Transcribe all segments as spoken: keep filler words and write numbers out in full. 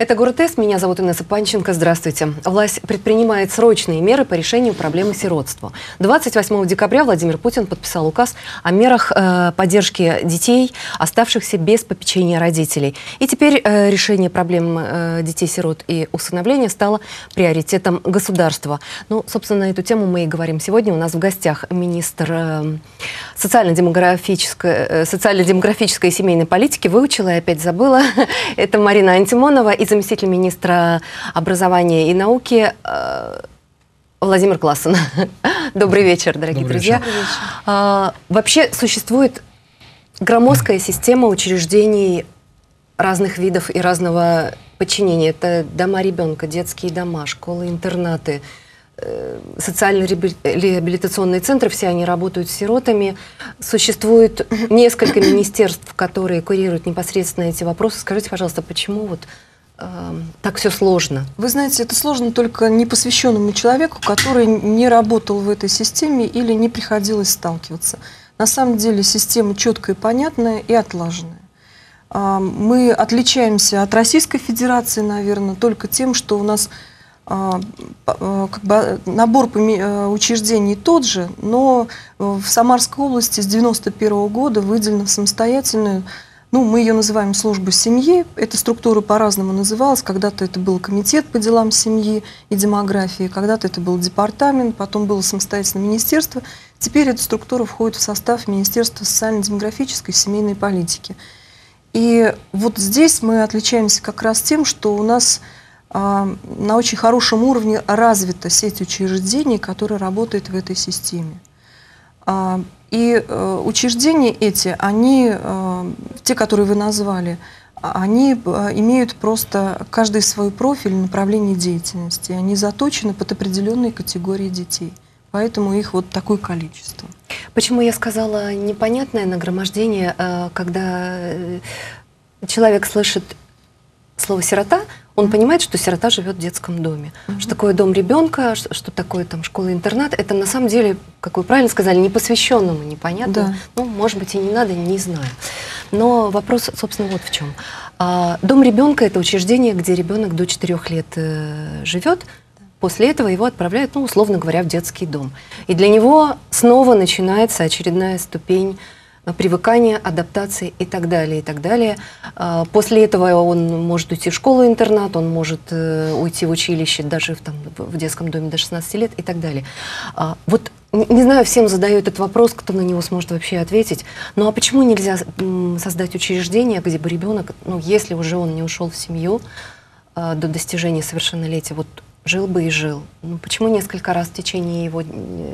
Это «Город С». Меня зовут Инесса Панченко. Здравствуйте. Власть предпринимает срочные меры по решению проблемы сиротства. двадцать восьмого декабря Владимир Путин подписал указ о мерах э, поддержки детей, оставшихся без попечения родителей. И теперь э, решение проблем э, детей-сирот и усыновления стало приоритетом государства. Ну, собственно, на эту тему мы и говорим сегодня. У нас в гостях министр э, социально-демографической, э, социально-демографической и семейной политики. Выучила и опять забыла. Это Марина Антимонова и заместитель министра образования и науки э, Владимир Классен. Добрый вечер, дорогие Добрый друзья. вечер. А, вообще существует громоздкая система учреждений разных видов и разного подчинения. Это дома ребенка, детские дома, школы, интернаты, э, социально-реабилитационные центры. Все они работают с сиротами. Существует несколько министерств, которые курируют непосредственно эти вопросы. Скажите, пожалуйста, почему вот так все сложно? Вы знаете, это сложно только непосвященному человеку, который не работал в этой системе или не приходилось сталкиваться. На самом деле система четкая, понятная и отлаженная. Мы отличаемся от Российской Федерации, наверное, только тем, что у нас как бы набор учреждений тот же, но в Самарской области с девяносто первого года выделена в самостоятельную, ну, мы ее называем службой семьи. Эта структура по-разному называлась. Когда-то это был комитет по делам семьи и демографии, когда-то это был департамент, потом было самостоятельное министерство. Теперь эта структура входит в состав Министерства социально-демографической и семейной политики. И вот здесь мы отличаемся как раз тем, что у нас а, на очень хорошем уровне развита сеть учреждений, которая работает в этой системе. А, И э, учреждения эти, они, э, те, которые вы назвали, они э, имеют просто каждый свой профиль, направление деятельности. Они заточены под определенные категории детей. Поэтому их вот такое количество. Почему я сказала непонятное нагромождение, э, когда человек слышит слово «сирота», он понимает, что сирота живет в детском доме. Mm-hmm. Что такое дом ребенка, что, что такое там школа-интернат. Это на самом деле, как вы правильно сказали, непосвященному непонятно. Да. Ну, может быть, и не надо, не знаю. Но вопрос, собственно, вот в чем. А, дом ребенка – это учреждение, где ребенок до четырёх лет э, живет. После этого его отправляют, ну, условно говоря, в детский дом. И для него снова начинается очередная ступень привыкания, адаптации и так далее, и так далее. После этого он может уйти в школу-интернат, он может уйти в училище даже в, там, в детском доме до шестнадцати лет и так далее. Вот не знаю, всем задаю этот вопрос, кто на него сможет вообще ответить. Ну а почему нельзя создать учреждение, где бы ребенок, ну если уже он не ушел в семью до достижения совершеннолетия, вот жил бы и жил. Ну, почему несколько раз в течение его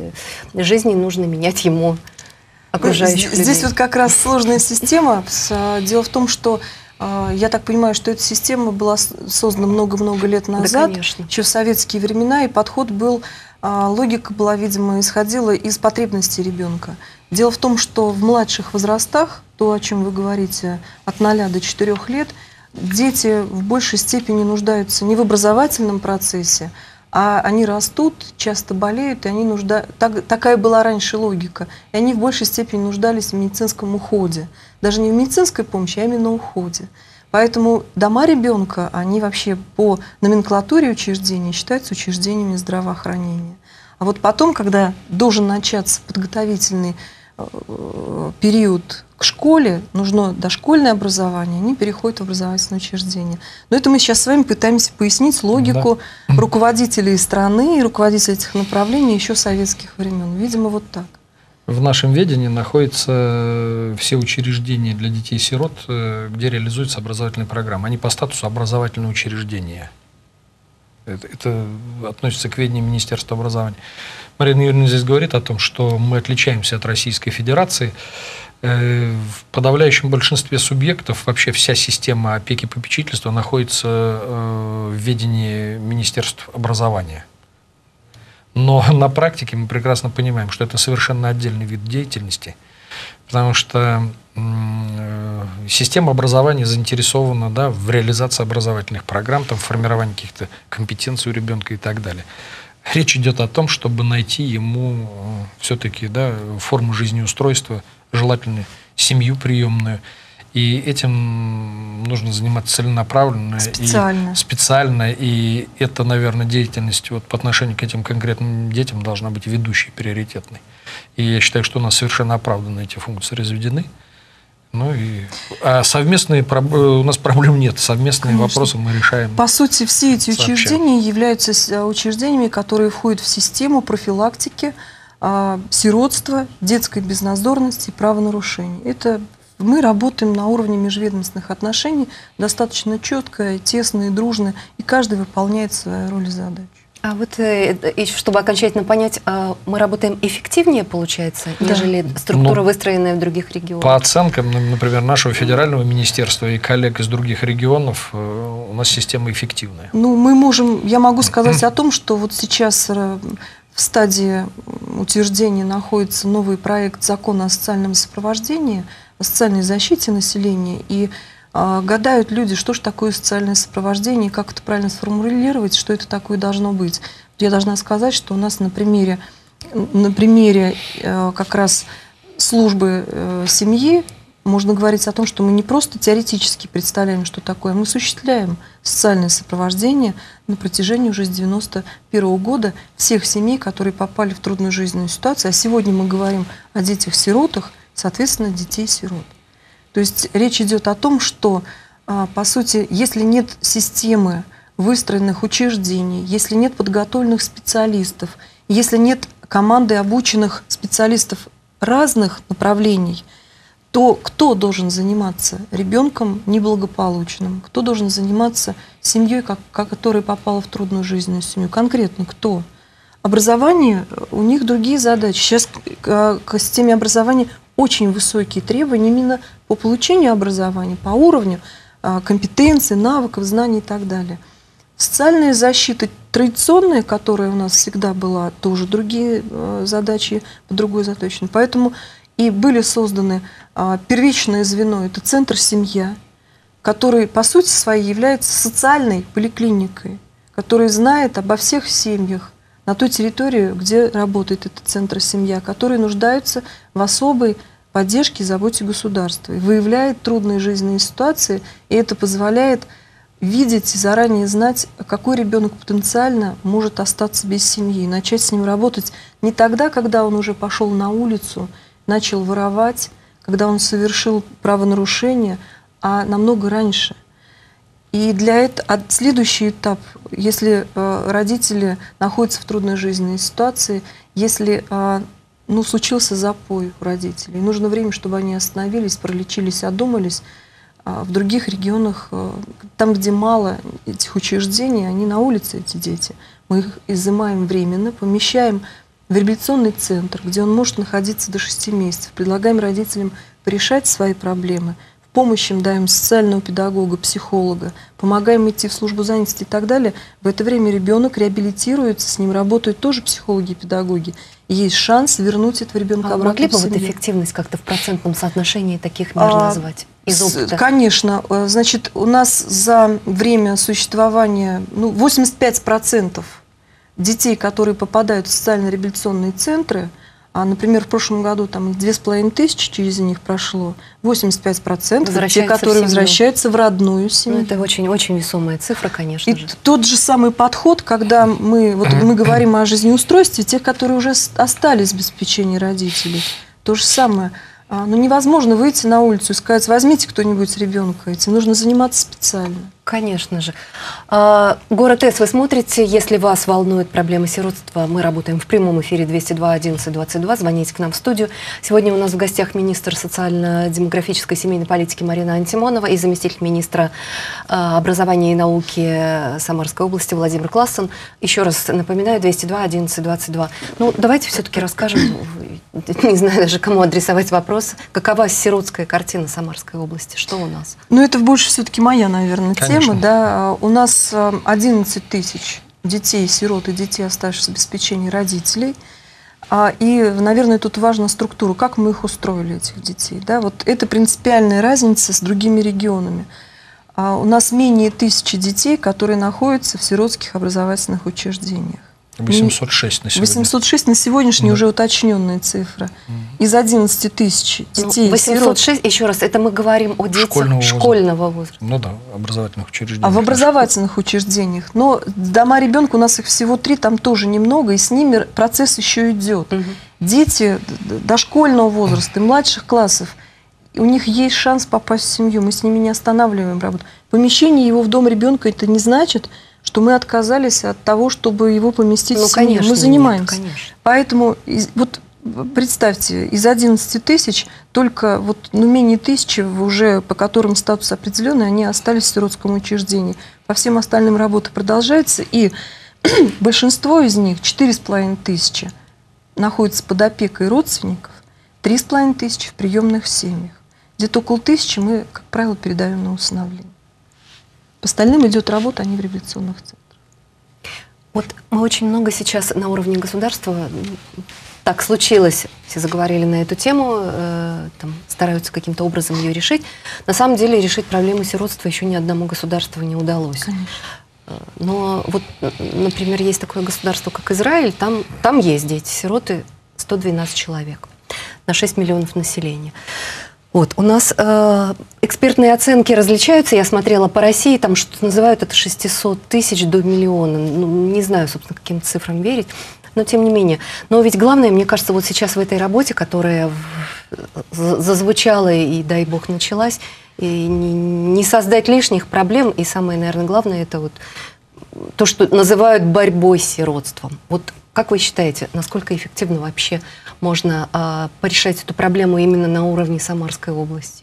жизни нужно менять ему окружающих людей? Здесь вот как раз сложная система. Дело в том, что я так понимаю, что эта система была создана много-много лет назад, да, еще в советские времена, и подход был, логика была, видимо, исходила из потребностей ребенка. Дело в том, что в младших возрастах, то, о чем вы говорите, от ноля до четырёх лет, дети в большей степени нуждаются не в образовательном процессе, а они растут, часто болеют, и они нужда... так, такая была раньше логика. И они в большей степени нуждались в медицинском уходе. Даже не в медицинской помощи, а именно уходе. Поэтому дома ребенка, они вообще по номенклатуре учреждений считаются учреждениями здравоохранения. А вот потом, когда должен начаться подготовительный э, период к школе, нужно дошкольное образование, они переходят в образовательное учреждение. Но это мы сейчас с вами пытаемся пояснить логику да. руководителей страны и руководителей этих направлений еще советских времен. Видимо, вот так. В нашем ведении находятся все учреждения для детей-сирот, где реализуется образовательная программа. Они по статусу образовательные учреждения. Это, это относится к ведению Министерства образования. Марина Юрьевна здесь говорит о том, что мы отличаемся от Российской Федерации. В подавляющем большинстве субъектов вообще вся система опеки и попечительства находится в ведении Министерства образования. Но на практике мы прекрасно понимаем, что это совершенно отдельный вид деятельности, потому что система образования заинтересована, да, в реализации образовательных программ, там, в формировании каких-то компетенций у ребенка и так далее. Речь идет о том, чтобы найти ему все-таки, да, форму жизнеустройства, желательно семью приемную. И И этим нужно заниматься целенаправленно. Специально. И специально. И это, наверное, деятельность вот по отношению к этим конкретным детям должна быть ведущей, приоритетной. И я считаю, что у нас совершенно оправданно эти функции разведены. Ну и а совместные у нас проблем нет. Совместные Конечно. Вопросы мы решаем. По сути, все эти сообща. Учреждения являются учреждениями, которые входят в систему профилактики сиротства, детской безнадзорности и правонарушений. Это мы работаем на уровне межведомственных отношений достаточно четко, тесно и дружно, и каждый выполняет свою роль и задачу. А вот, чтобы окончательно понять, мы работаем эффективнее, получается, да. нежели структура, ну, выстроенная в других регионах? По оценкам, например, нашего федерального министерства и коллег из других регионов, у нас система эффективная. Ну, мы можем, я могу сказать о том, что вот сейчас в стадии утверждения находится новый проект закона о социальном сопровождении, о социальной защите населения, и гадают люди, что же такое социальное сопровождение, как это правильно сформулировать, что это такое должно быть. Я должна сказать, что у нас на примере, на примере как раз службы семьи можно говорить о том, что мы не просто теоретически представляем, что такое, мы осуществляем социальное сопровождение на протяжении уже с девяносто первого года всех семей, которые попали в трудную жизненную ситуацию. А сегодня мы говорим о детях-сиротах, соответственно, детей-сирот. То есть речь идет о том, что, по сути, если нет системы выстроенных учреждений, если нет подготовленных специалистов, если нет команды обученных специалистов разных направлений, то кто должен заниматься ребенком неблагополучным? Кто должен заниматься семьей, как, которая попала в трудную жизненную семью? Конкретно кто? Образование, у них другие задачи. Сейчас к, к системе образования очень высокие требования именно по получению образования, по уровню компетенций, навыков, знаний и так далее. Социальная защита традиционная, которая у нас всегда была, тоже другие задачи, по другой заточены. Поэтому и были созданы первичное звено, это центр «Семья», который по сути своей является социальной поликлиникой, который знает обо всех семьях на той территории, где работает этот центр «Семья», которые нуждаются в особой поддержке и заботе государства, и выявляет трудные жизненные ситуации, и это позволяет видеть и заранее знать, какой ребенок потенциально может остаться без семьи, и начать с ним работать не тогда, когда он уже пошел на улицу, начал воровать, когда он совершил правонарушение, а намного раньше. И для этого следующий этап, если э, родители находятся в трудной жизненной ситуации, если э, ну, случился запой у родителей, нужно время, чтобы они остановились, пролечились, одумались. А в других регионах, э, там, где мало этих учреждений, они на улице, эти дети. Мы их изымаем временно, помещаем в реабилитационный центр, где он может находиться до шести месяцев. Предлагаем родителям порешать свои проблемы. Помощь им даем социального педагога, психолога, помогаем идти в службу занятости и так далее. В это время ребенок реабилитируется, с ним работают тоже психологи и педагоги. И есть шанс вернуть этого ребенка а обратно могли в бы семью. вот эффективность как-то в процентном соотношении таких мер а, назвать из опыта? Конечно. Значит, у нас за время существования ну, восемьдесят пять процентов детей, которые попадают в социально-реабилитационные центры, а, например, в прошлом году там две с половиной тысячи через них прошло, восемьдесят пять процентов те, которые возвращаются в родную семью. Ну, это очень-очень весомая цифра, конечно и же. Тот же самый подход, когда мы, вот, мы говорим о жизнеустройстве тех, которые уже остались без попечения родителей. То же самое. А, ну, невозможно выйти на улицу и сказать, возьмите кто-нибудь ребенка, этим нужно заниматься специально. Конечно же. А, Город С, вы смотрите, если вас волнует проблема сиротства, мы работаем в прямом эфире двести два одиннадцать двадцать два, звоните к нам в студию. Сегодня у нас в гостях министр социально-демографической и семейной политики Марина Антимонова и заместитель министра а, образования и науки Самарской области Владимир Классен. Еще раз напоминаю, двести два одиннадцать двадцать два. Ну, давайте все-таки расскажем, не знаю даже, кому адресовать вопрос, какова сиротская картина Самарской области, что у нас? Ну, это больше все-таки моя, наверное, тема. Да, у нас одиннадцать тысяч детей, сирот и детей, оставшихся без попечения родителей. И, наверное, тут важна структура, как мы их устроили, этих детей. Да? Вот это принципиальная разница с другими регионами. У нас менее тысячи детей, которые находятся в сиротских образовательных учреждениях. восемьсот шесть на сегодня. восемьсот шесть на сегодняшний, да. Уже уточненная цифра. Mm. Из одиннадцати тысяч детей. Ну, восемьсот шесть, еще раз, это мы говорим о детях школьного, школьного возраста. Ну да, образовательных учреждениях. А в образовательных учреждениях. Но дома ребенка у нас их всего три, там тоже немного, и с ними процесс еще идет. Mm-hmm. Дети дошкольного возраста и младших классов, у них есть шанс попасть в семью, мы с ними не останавливаем работу. Помещение его в дом ребенка, это не значит, что мы отказались от того, чтобы его поместить ну, в семью. Конечно, мы занимаемся. Нет, конечно. Поэтому вот представьте, из одиннадцати тысяч только вот, ну, менее тысячи, уже по которым статус определенный, они остались в сиротском учреждении. По всем остальным работа продолжается, и большинство из них, четыре с половиной тысячи, находятся под опекой родственников, три с половиной тысячи в приемных семьях. Где-то около тысячи мы, как правило, передаем на усыновление. По остальным идет работа, они в реабилитационных центрах. Вот мы очень много сейчас на уровне государства, так случилось, все заговорили на эту тему, э, там, стараются каким-то образом ее решить. На самом деле решить проблему сиротства еще ни одному государству не удалось. Конечно. Но вот, например, есть такое государство, как Израиль, там, там есть дети-сироты, сто двенадцать человек на шесть миллионов населения. Вот, у нас э, экспертные оценки различаются. Я смотрела по России, там что-то называют это шестьсот тысяч до миллиона. Ну, не знаю, собственно, каким цифрам верить, но тем не менее. Но ведь главное, мне кажется, вот сейчас в этой работе, которая зазвучала и, дай бог, началась, и не, не создать лишних проблем. И самое, наверное, главное, это вот то, что называют борьбой с сиротством. Вот как вы считаете, насколько эффективно вообще можно а, порешать эту проблему именно на уровне Самарской области?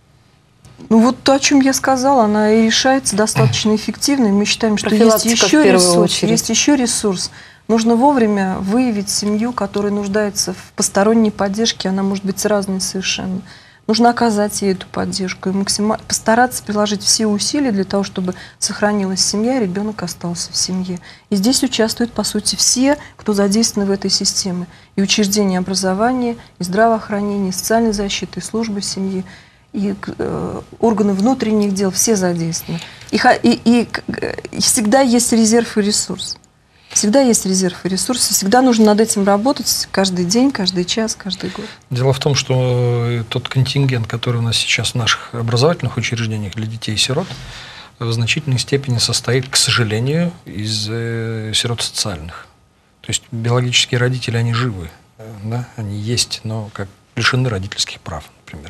Ну вот то, о чем я сказала, она и решается достаточно эффективно. И мы считаем, что есть еще ресурс. Есть еще ресурс. Нужно вовремя выявить семью, которая нуждается в посторонней поддержке. Она может быть разной совершенно. Нужно оказать ей эту поддержку и максимально постараться приложить все усилия для того, чтобы сохранилась семья, и ребенок остался в семье. И здесь участвуют, по сути, все, кто задействован в этой системе. И учреждения образования, и здравоохранения, и социальной защиты, и службы семьи, и э, органы внутренних дел, все задействованы. И, и, и, и всегда есть резерв и ресурс. Всегда есть резерв и ресурсы, всегда нужно над этим работать каждый день, каждый час, каждый год. Дело в том, что тот контингент, который у нас сейчас в наших образовательных учреждениях для детей и сирот, в значительной степени состоит, к сожалению, из э, сирот социальных. То есть биологические родители, они живы, да? Они есть, но как лишены родительских прав, например.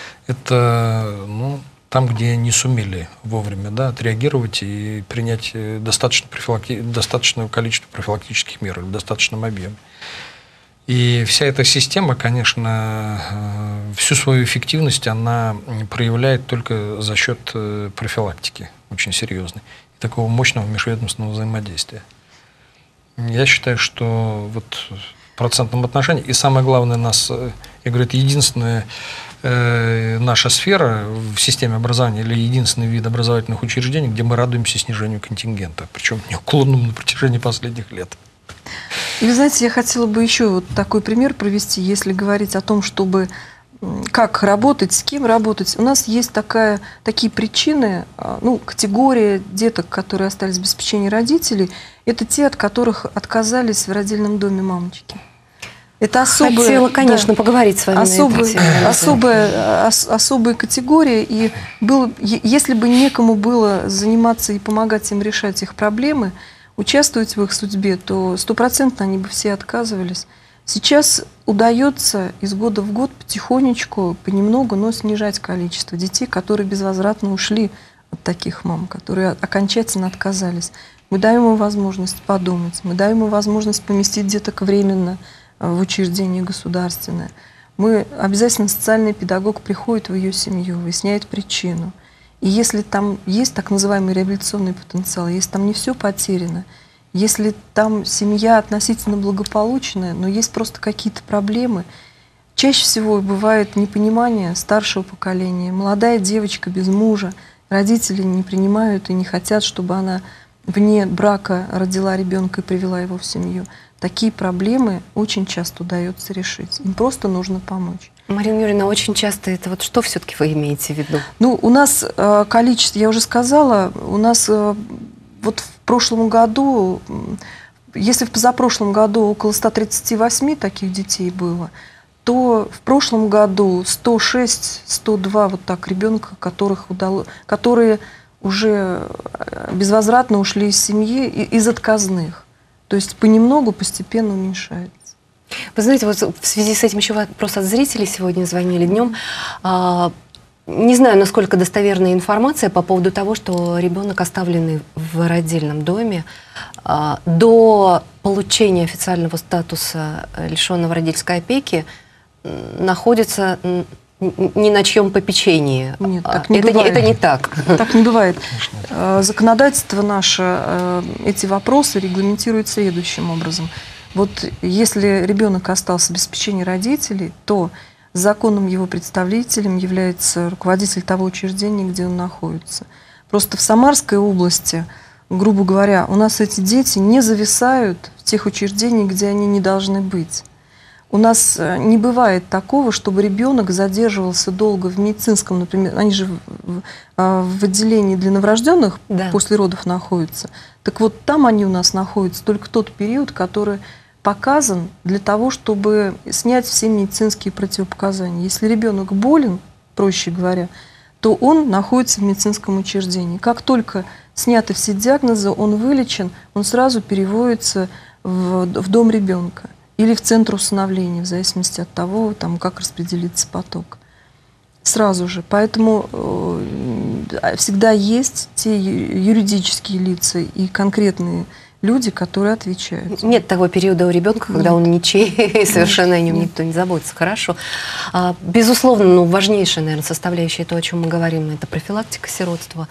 Это, ну, там, где не сумели вовремя, да, отреагировать и принять достаточно профилакти... достаточное количество профилактических мер в достаточном объеме. И вся эта система, конечно, всю свою эффективность она проявляет только за счет профилактики, очень серьезной, и такого мощного межведомственного взаимодействия. Я считаю, что вот в процентном отношении, и самое главное, нас, я говорю, это единственное, наша сфера в системе образования или единственный вид образовательных учреждений, где мы радуемся снижению контингента, причем неуклонному на протяжении последних лет. И вы знаете, я хотела бы еще вот такой пример провести, если говорить о том, чтобы как работать, с кем работать. У нас есть такая, такие причины, ну, категория деток, которые остались без попечения родителей, это те, от которых отказались в родильном доме мамочки. Это особая, Хотела, конечно, да, поговорить с вами особая, на эту тему. Особая, ос, особая категория. И было, если бы некому было заниматься и помогать им решать их проблемы, участвовать в их судьбе, то стопроцентно они бы все отказывались. Сейчас удается из года в год потихонечку, понемногу, но снижать количество детей, которые безвозвратно ушли от таких мам, которые окончательно отказались. Мы даем им возможность подумать, мы даем им возможность поместить деток временно в учреждение государственное. Мы, обязательно социальный педагог приходит в ее семью, выясняет причину. И если там есть так называемый реабилитационный потенциал, если там не все потеряно, если там семья относительно благополучная, но есть просто какие-то проблемы, чаще всего бывает непонимание старшего поколения. Молодая девочка без мужа, родители не принимают и не хотят, чтобы она вне брака родила ребенка и привела его в семью. Такие проблемы очень часто удается решить. Им просто нужно помочь. Марина Юрьевна, очень часто это вот что все-таки вы имеете в виду? Ну, у нас э, количество, я уже сказала, у нас э, вот в прошлом году если в позапрошлом году около ста тридцати восьми таких детей было, то в прошлом году сто шесть — сто два вот так ребенка, которых удалось, которые уже безвозвратно ушли из семьи, из отказных. То есть понемногу, постепенно уменьшается. Вы знаете, вот в связи с этим еще вопрос от зрителей сегодня звонили днем. Не знаю, насколько достоверная информация по поводу того, что ребенок, оставленный в родильном доме, до получения официального статуса лишенного родительской опеки находится не на чьем попечении. Нет, так не это, бывает. Не, это не так. Так не бывает. Законодательство наше, эти вопросы регламентирует следующим образом. Вот если ребенок остался без попечения родителей, то законным его представителем является руководитель того учреждения, где он находится. Просто в Самарской области, грубо говоря, у нас эти дети не зависают в тех учреждениях, где они не должны быть. У нас не бывает такого, чтобы ребенок задерживался долго в медицинском, например, они же в, в отделении для новорожденных, да, после родов находятся. Так вот, там они у нас находятся только тот период, который показан для того, чтобы снять все медицинские противопоказания. Если ребенок болен, проще говоря, то он находится в медицинском учреждении. Как только сняты все диагнозы, он вылечен, он сразу переводится в, в дом ребенка или в центр усыновления, в зависимости от того, там, как распределится поток. Сразу же. Поэтому э, всегда есть те юридические лица и конкретные люди, которые отвечают. Нет того периода у ребенка, когда Нет. он ничей, и совершенно о нем Нет. никто не заботится. Хорошо. А, безусловно, ну, важнейшая, наверное, составляющая, то, о чем мы говорим, это профилактика сиротства.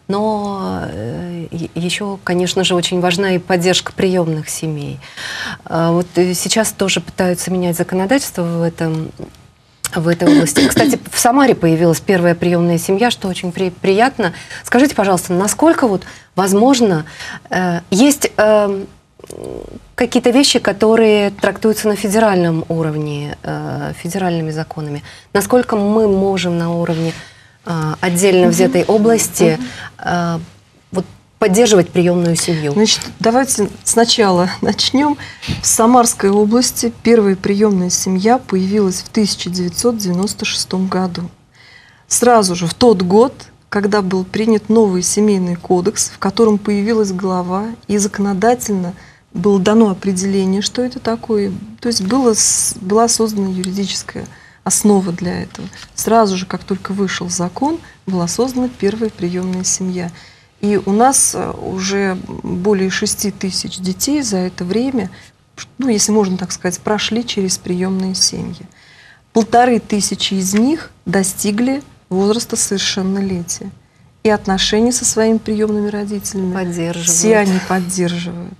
Но э, еще, конечно же, очень важна и поддержка приемных семей. А, вот сейчас тоже пытаются менять законодательство в этом в этой области. Кстати, в Самаре появилась первая приемная семья, что очень при, приятно. Скажите, пожалуйста, насколько вот возможно, э, есть э, какие-то вещи, которые трактуются на федеральном уровне, э, федеральными законами? Насколько мы можем на уровне э, отдельно взятой области э, вот, поддерживать приемную семью? Значит, давайте сначала начнем. В Самарской области первая приемная семья появилась в тысяча девятьсот девяносто шестом году. Сразу же в тот год, когда был принят новый семейный кодекс, в котором появилась глава, и законодательно было дано определение, что это такое. То есть было, была создана юридическая основа для этого. Сразу же, как только вышел закон, была создана первая приемная семья. И у нас уже более шести тысяч детей за это время, ну, если можно так сказать, прошли через приемные семьи. Полторы тысячи из них достигли возраста совершеннолетия. И отношения со своими приемными родителями все они поддерживают.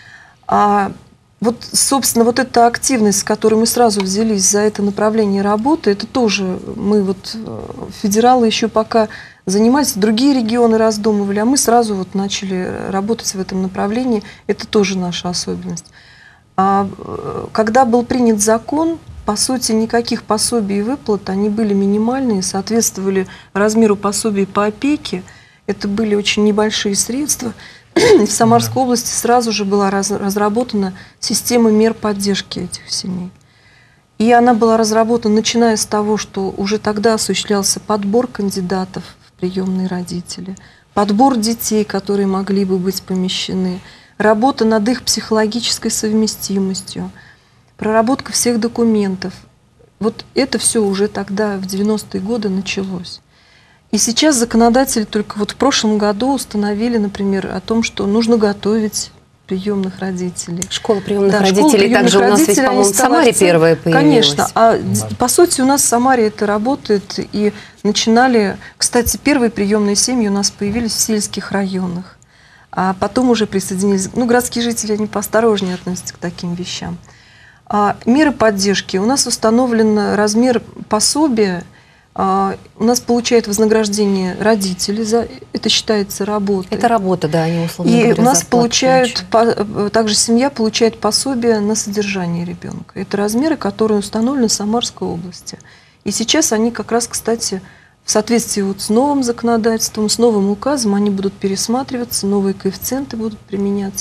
А вот, собственно, вот эта активность, с которой мы сразу взялись за это направление работы, это тоже мы вот, федералы, еще пока занимались, другие регионы раздумывали, а мы сразу вот начали работать в этом направлении. Это тоже наша особенность. А когда был принят закон, по сути, никаких пособий и выплат, они были минимальные, соответствовали размеру пособий по опеке. Это были очень небольшие средства. И в Самарской области сразу же была раз, разработана система мер поддержки этих семей. И она была разработана, начиная с того, что уже тогда осуществлялся подбор кандидатов в приемные родители, подбор детей, которые могли бы быть помещены, работа над их психологической совместимостью, проработка всех документов. Вот это все уже тогда, в девяностые годы, началось. И сейчас законодатели только вот в прошлом году установили, например, о том, что нужно готовить приемных родителей. Школа приемных да, родителей школа приемных также у нас ведь, по-моему, в Самаре первая появилась. Конечно. А по сути у нас в Самаре это работает. И начинали... Кстати, первые приемные семьи у нас появились в сельских районах. А потом уже присоединились... Ну, городские жители, они поосторожнее относятся к таким вещам. А меры поддержки. У нас установлен размер пособия. А, у нас получают вознаграждение родители, за, это считается работой. Это работа, да, они условно И говоря, у нас получают, по, также семья получает пособие на содержание ребенка. Это размеры, которые установлены в Самарской области. И сейчас они как раз, кстати, в соответствии вот с новым законодательством, с новым указом, они будут пересматриваться, новые коэффициенты будут применяться.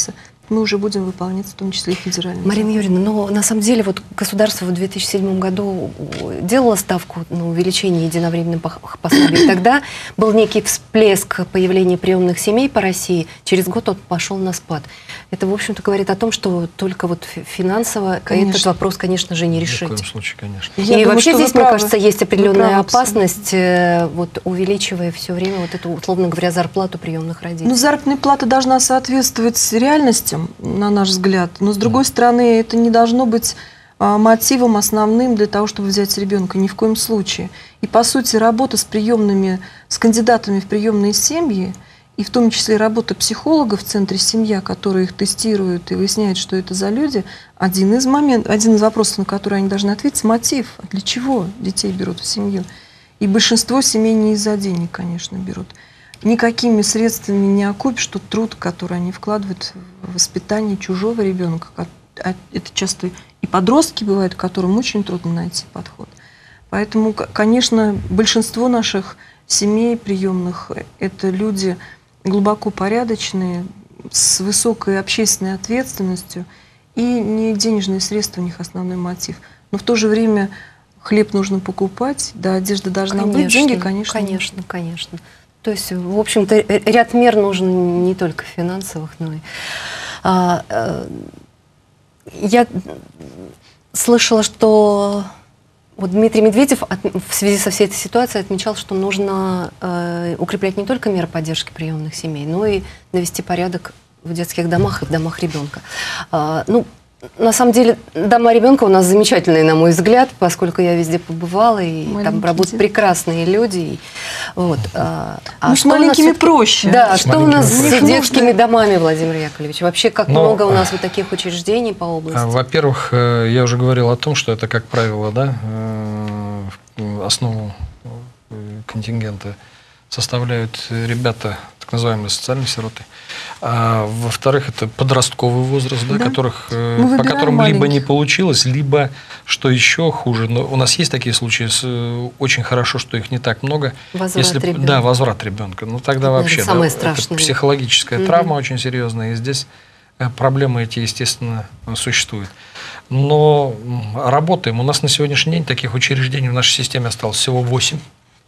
мы уже будем выполнять, в том числе и федеральные. Марина Юрьевна, но на самом деле вот государство в две тысячи седьмом году делало ставку на увеличение единовременных пособий. Тогда был некий всплеск появления приемных семей по России. Через год он пошел на спад. Это, в общем-то, говорит о том, что только вот финансово конечно. этот вопрос, конечно же, не решить. Ни в коем случае, конечно. Я и думаю, вообще здесь, мне кажется, есть определенная опасность, вот, увеличивая все время вот эту, условно говоря, зарплату приемных родителей. Ну, заработная плата должна соответствовать реальностям, на наш взгляд. Но, с другой стороны, это не должно быть а, мотивом основным для того, чтобы взять ребенка. Ни в коем случае. И, по сути, работа с приемными, с кандидатами в приемные семьи, и в том числе работа психолога в центре «Семья», который их тестирует и выясняет, что это за люди, один из, момент, один из вопросов, на который они должны ответить, мотив. А для чего детей берут в семью? И большинство семей не из-за денег, конечно, берут. Никакими средствами не окупишь тот труд, который они вкладывают в воспитание чужого ребенка. А это часто и подростки бывают, которым очень трудно найти подход. Поэтому, конечно, большинство наших семей приемных – это люди глубоко порядочные, с высокой общественной ответственностью, и не денежные средства у них основной мотив. Но в то же время хлеб нужно покупать, да, одежда должна конечно, быть, деньги, конечно. Конечно, конечно. То есть, в общем-то, ряд мер нужен не только финансовых, но и... А, а, я слышала, что вот Дмитрий Медведев от, в связи со всей этой ситуацией отмечал, что нужно э, укреплять не только меры поддержки приемных семей, но и навести порядок в детских домах и в домах ребенка. А, ну, на самом деле, дома ребенка у нас замечательные, на мой взгляд, поскольку я везде побывала, и маленькие там работают прекрасные люди. И, вот. а, ну, а с маленькими проще. Да, с что у нас проще. с детскими домами, Владимир Яковлевич? Вообще, как Но, много у нас вот таких учреждений по области? Во-первых, я уже говорил о том, что это, как правило, да, основу контингента составляют ребята, так называемые социальные сироты. А, во-вторых, это подростковый возраст, да, да. Которых, по которым маленьких. Либо не получилось, либо, что еще хуже, но у нас есть такие случаи, с, очень хорошо, что их не так много. Возврат если, ребенка. Да, возврат ребенка. Ну тогда это вообще самое да, страшное. Это психологическая угу. травма очень серьезная, и здесь проблемы эти, естественно, существуют. Но работаем. У нас на сегодняшний день таких учреждений в нашей системе осталось всего восемь.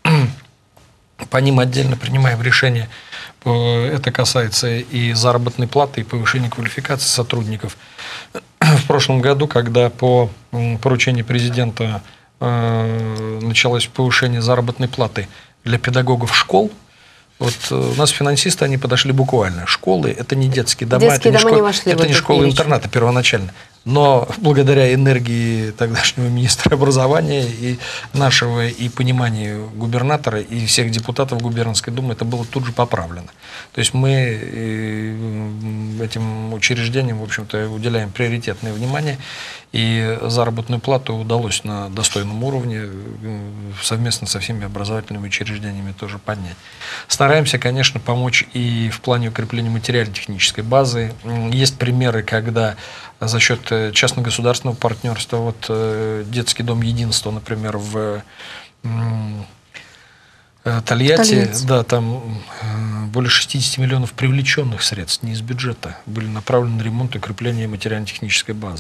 По ним отдельно принимаем решения. Это касается и заработной платы, и повышения квалификации сотрудников. В прошлом году, когда по поручению президента началось повышение заработной платы для педагогов школ, вот у нас финансисты, они подошли буквально. Школы – это не детские дома, детские это не, дома школ... не, это не школы-интернаты первоначально. Но благодаря энергии тогдашнего министра образования и нашего, и пониманию губернатора, и всех депутатов губернской думы, это было тут же поправлено. То есть мы этим учреждениям, в общем-то, уделяем приоритетное внимание, и заработную плату удалось на достойном уровне совместно со всеми образовательными учреждениями тоже поднять. Стараемся, конечно, помочь и в плане укрепления материально-технической базы. Есть примеры, когда за счет частно-государственного партнерства, вот детский дом «Единство», например, в Тольятти, Тольятти, да, там более шестидесяти миллионов привлеченных средств, не из бюджета, были направлены на ремонт и укрепление материально-технической базы.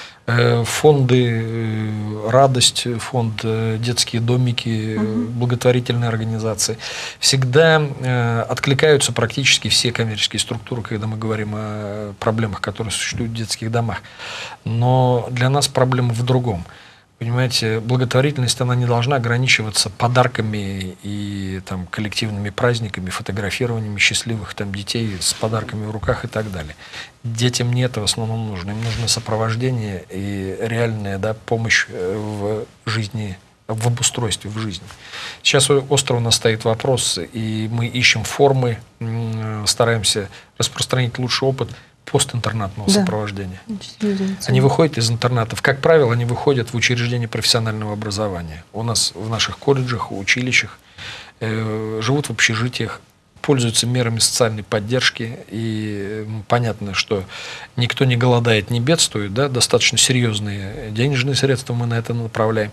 Фонды «Радость», фонд «Детские домики», угу. благотворительные организации. Всегда откликаются практически все коммерческие структуры, когда мы говорим о проблемах, которые существуют в детских домах. Но для нас проблема в другом. Понимаете, благотворительность, она не должна ограничиваться подарками и там, коллективными праздниками, фотографированиями счастливых там, детей с подарками в руках и так далее. Детям не это в основном нужно. Им нужно сопровождение и реальная да, помощь в жизни, в обустройстве в жизни. Сейчас остро у нас стоит вопрос, и мы ищем формы, стараемся распространить лучший опыт постинтернатного да. сопровождения. Они выходят из интернатов. Как правило, они выходят в учреждения профессионального образования. У нас в наших колледжах, училищах, э, живут в общежитиях, пользуются мерами социальной поддержки, и понятно, что никто не голодает, не бедствует, да, достаточно серьезные денежные средства мы на это направляем,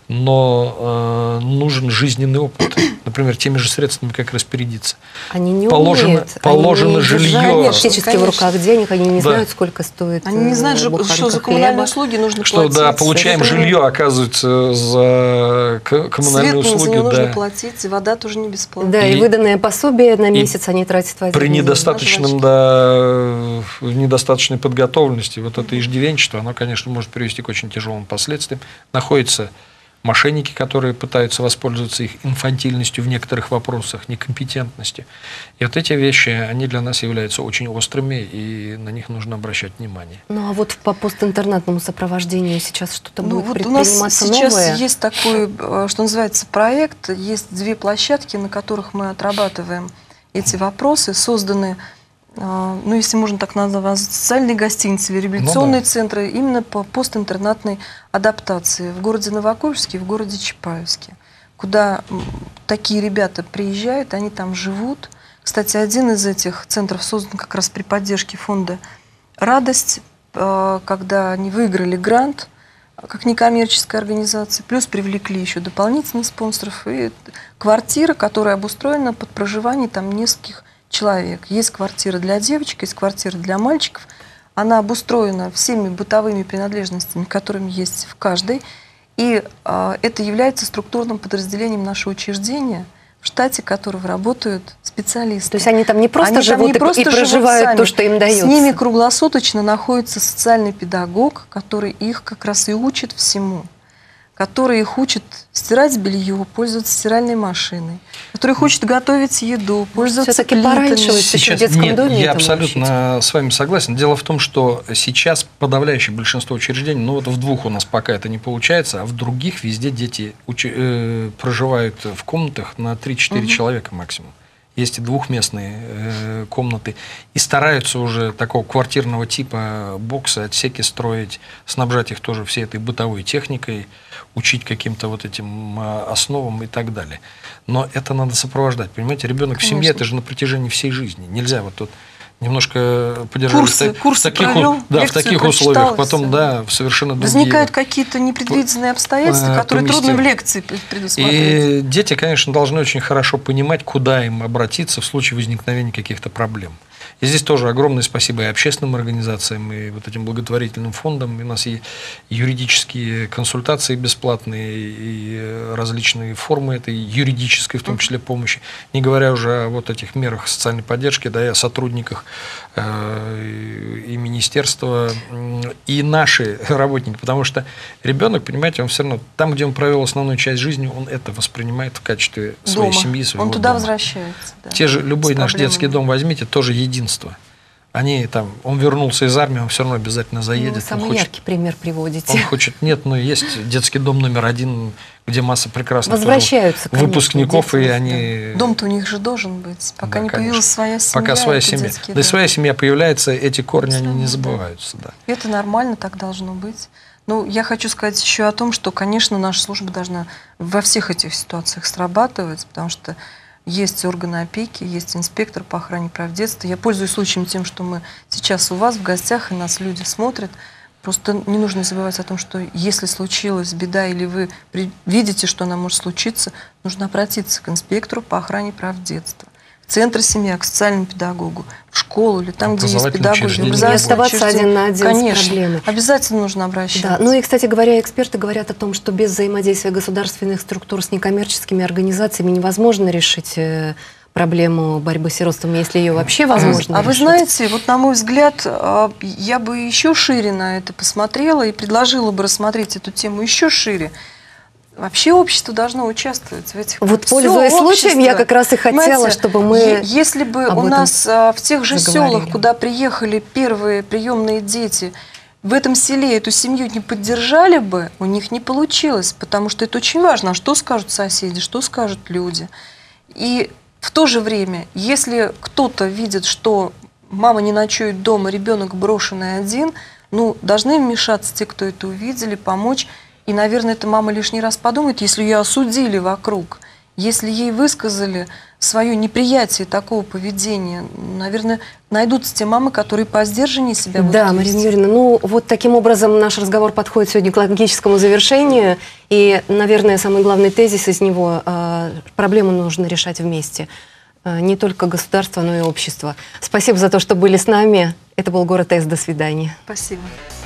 но э, нужен жизненный опыт, например, теми же средствами как распорядиться. Они не положено, умеют, положено они жилье. Фактически в руках денег, они не Да. знают, сколько стоит. Они не знают, что за коммунальные услуги нужно Что, платить. да, получаем жилье, оказывается, за к- коммунальные Свет услуги. за него да. нужно платить, и вода тоже не бесплатная. Да, и, И- выданное пособие на месяц они тратят в один При день. недостаточном, да, недостаточной подготовленности вот это иждивенчество, оно, конечно, может привести к очень тяжелым последствиям. Находятся мошенники, которые пытаются воспользоваться их инфантильностью в некоторых вопросах, некомпетентностью. И вот эти вещи, они для нас являются очень острыми, и на них нужно обращать внимание. Ну а вот по постинтернатному сопровождению сейчас что-то Ну, будет вот у нас предприниматься сейчас новое? есть такой, э, что называется, проект, есть две площадки, на которых мы отрабатываем эти вопросы, созданы, э, ну, если можно так назвать, социальные гостиницы, реабилитационные Ну, да. центры именно по постинтернатной адаптации в городе Новокуйбышевске и в городе Чапаевске, куда м, такие ребята приезжают, они там живут. Кстати, один из этих центров создан как раз при поддержке фонда «Радость», э, когда они выиграли грант как некоммерческая организация, плюс привлекли еще дополнительных спонсоров, и квартира, которая обустроена под проживание там нескольких человек. Есть квартира для девочек, есть квартира для мальчиков. Она обустроена всеми бытовыми принадлежностями, которыми есть в каждой. И э, это является структурным подразделением нашего учреждения, в штате которого работают специалисты. То есть они там не просто Они там живут не и, просто и живут проживают сами. то, что им дается. С ними круглосуточно находится социальный педагог, который их как раз и учит всему. Который их учит стирать белье, пользоваться стиральной машиной, который их учит готовить еду, пользоваться Все-таки плитами. пораньше вы в детском нет, доме я этому абсолютно с вами согласен. Дело в том, что сейчас подавляющее большинство учреждений, ну вот в двух у нас пока это не получается, а в других везде дети учи- э, проживают в комнатах на три-четыре Мгм. человека максимум. Есть и двухместные э, комнаты. И стараются уже такого квартирного типа боксы, отсеки строить, снабжать их тоже всей этой бытовой техникой, учить каким-то вот этим э, основам и так далее. Но это надо сопровождать. Понимаете, ребенок в семье, Конечно. это же на протяжении всей жизни. Нельзя вот тут немножко подержать Курсы, в, та- курсы в таких, провел, у- да, в лекцию таких прочитал, условиях. и Потом, всё. да, в совершенно другие... Возникают какие-то непредвиденные обстоятельства, э, которые трудно в поместим. лекции пред- предусмотреть. И дети, конечно, должны очень хорошо понимать, куда им обратиться в случае возникновения каких-то проблем. И здесь тоже огромное спасибо и общественным организациям, и вот этим благотворительным фондам. И у нас и юридические консультации бесплатные, и различные формы этой юридической, в том числе, помощи. Не говоря уже о вот этих мерах социальной поддержки, да, и о сотрудниках э, и министерства, и наши работники. Потому что ребенок, понимаете, он все равно там, где он провел основную часть жизни, он это воспринимает в качестве своей Дома. семьи, своего Он туда дома. возвращается. Да. Те же, любой С наш проблемами. детский дом возьмите, тоже единство. Они там, он вернулся из армии, он все равно обязательно Ну, заедет. вы он самый хочет, яркий пример приводите. он хочет, нет, но есть детский дом номер один, где масса прекрасных Возвращаются, тоже конечно, выпускников, дети, и да. они... Дом-то у них же должен быть, пока Да, не конечно. появилась своя семья. Пока своя это семья. детский Да и дом. своя семья появляется, эти корни, они не Да. забываются. Да. Это нормально, так должно быть. Ну, я хочу сказать еще о том, что, конечно, наша служба должна во всех этих ситуациях срабатывать, потому что есть органы опеки, есть инспектор по охране прав детства. Я пользуюсь случаем тем, что мы сейчас у вас в гостях, и нас люди смотрят. Просто не нужно забывать о том, что если случилась беда, или вы при- видите, что она может случиться, нужно обратиться к инспектору по охране прав детства, в центр семьи, к социальному педагогу, в школу или там, где есть Образовательное педагоги. учреждение. Не оставаться один на один Конечно, с проблемой. обязательно нужно обращаться. Да, ну и, кстати говоря, эксперты говорят о том, что без взаимодействия государственных структур с некоммерческими организациями невозможно решить э, проблему борьбы с сиротством, если ее вообще возможно А вы решить. знаете, вот на мой взгляд, а, я бы еще шире на это посмотрела и предложила бы рассмотреть эту тему еще шире. Вообще общество должно участвовать в этих... Вот, Всё пользуясь случаем, общество. я как раз и хотела, Понимаете, чтобы мы е- Если бы об у этом нас а, в тех же заговорили. селах, куда приехали первые приемные дети, в этом селе эту семью не поддержали бы, у них не получилось, потому что это очень важно. А что скажут соседи, что скажут люди? И в то же время, если кто-то видит, что мама не ночует дома, ребенок брошенный один, ну, должны вмешаться те, кто это увидели, помочь. И, наверное, эта мама лишний раз подумает, если ее осудили вокруг, Если ей высказали свое неприятие такого поведения, наверное, найдутся те мамы, которые по сдержаннее себя будут Да, вести. Марина Юрьевна, ну вот таким образом наш разговор подходит сегодня к логическому завершению. И, наверное, самый главный тезис из него э, – проблему нужно решать вместе. Э, не только государство, но и общество. Спасибо за то, что были с нами. Это был «Город С». До свидания. Спасибо.